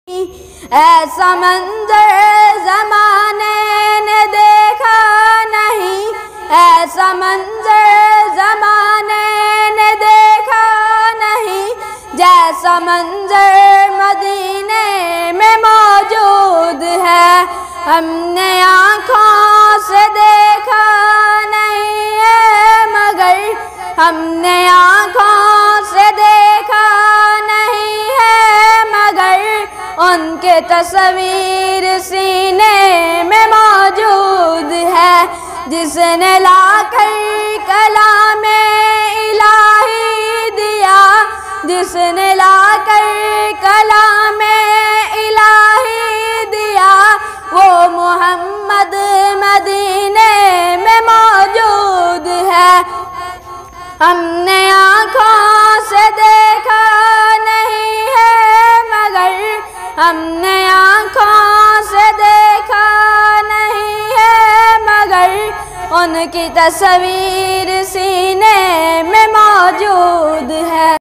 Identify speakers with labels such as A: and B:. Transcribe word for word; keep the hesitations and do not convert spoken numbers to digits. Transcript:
A: ایسا منظر زمانے نے دیکھا نہیں، ایسا منظر زمانے نے دیکھا نہیں، جیسا منظر مدینے میں موجود ہے، ہم نے آنکھوں سے دیکھا نہیں ہے مگر، ہم نے آنکھوں سے دیکھا نہیں ہے مگر، ان کے تصویر سینے میں موجود ہے، جس نے لا کر کلام الہی دیا، جس نے لا کر کلام الہی دیا، وہ محمد مدینے میں موجود ہے، ہم نے آنکھوں سے دیکھا نہیں ہے مگر، ہم نے آنکھوں سے دیکھا نہیں ہے مگر، ان کی تصویر